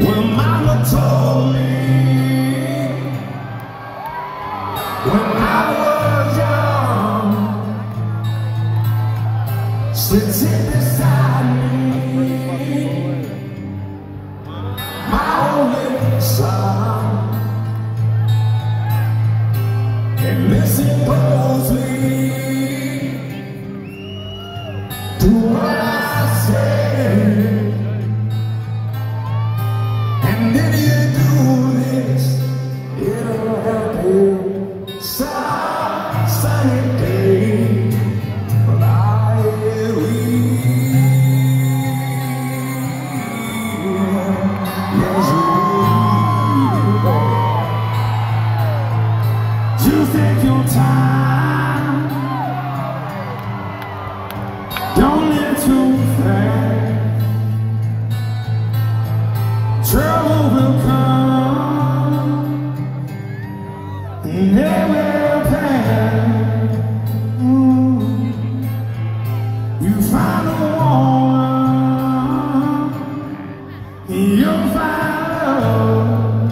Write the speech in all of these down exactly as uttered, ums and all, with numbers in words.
Well, mama told me when I was young, sitting beside me, my only son, and listen closely to what I say. And if you do this, it'll help you some sunny day. But I will, yes you will. You take your time, don't live too fast. Trouble will come, and it will pass. Mm. You find a woman, you'll find love.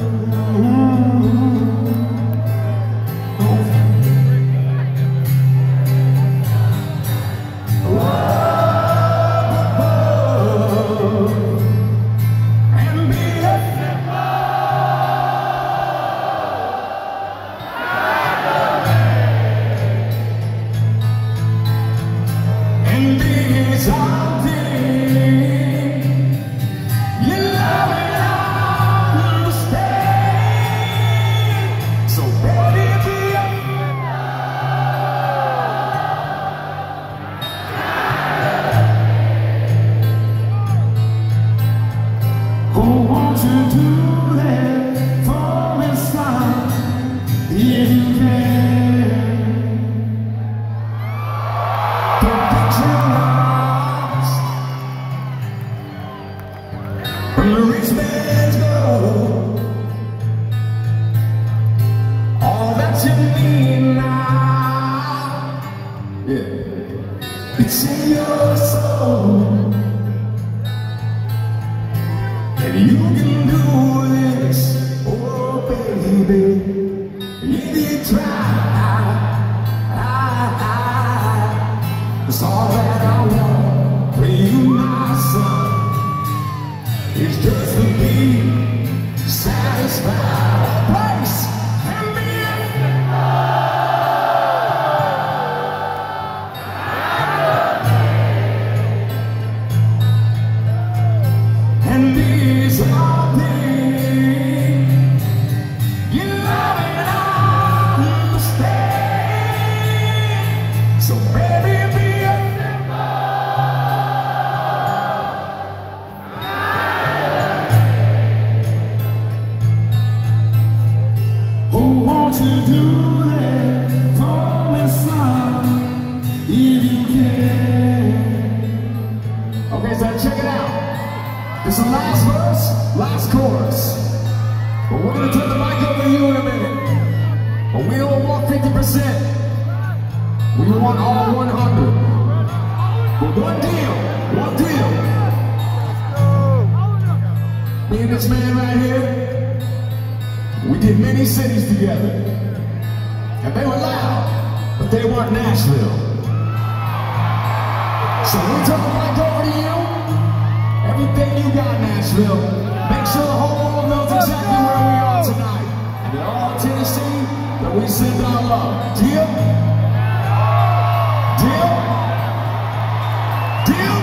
When the rich man's gold, all that you need now, yeah, it's in your soul, and you can do this, oh baby, if you try. It's all that I want for you, my son. It's just to be satisfied, a place and be and these are things you love and understand. So baby, be to do that for me, son, if you can. Okay, so check it out. It's the last verse, last chorus. But we're gonna turn the mic over to you in a minute. But we don't want fifty percent. We want all one hundred. But one deal, one deal. Me and this man right here, we did many cities together, and they were loud, but they weren't Nashville. So we turn the mic over to you. Everything you got, Nashville. Make sure the whole world knows exactly where we are tonight. And in all Tennessee, that we send our love. Deal? Deal? Deal?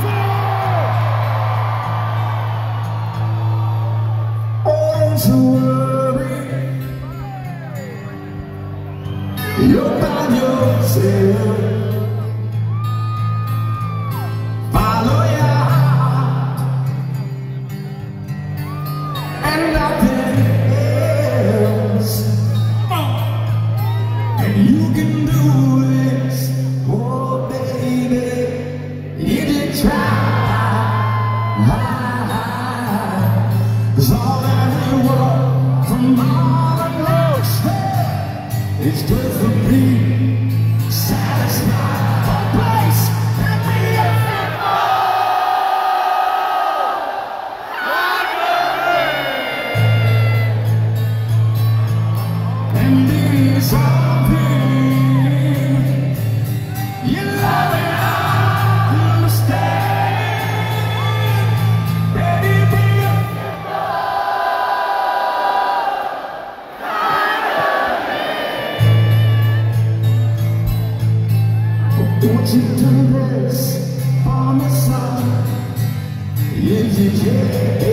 Don't you worry. You're by yourself. Follow your heart and nothing else. And you can do this, oh baby, if you try. 'Cause all that we want from all of us, it's just to be satisfied, a place and be a You love me, I understand. Baby, be won't you do this for me, son? If you care.